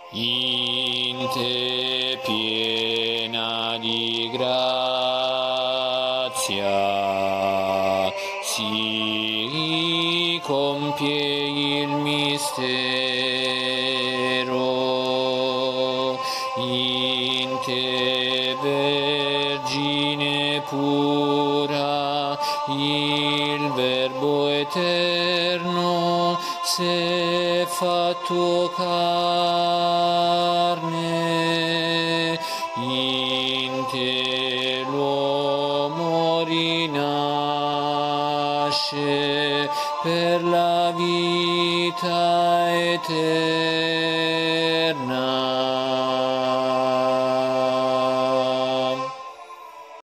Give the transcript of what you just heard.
In te piena di grazia si compie il mistero. In te, Vergine pura, il Verbo eterno s'è fatto carne. In te l'uomo rinasce per la vita eterna.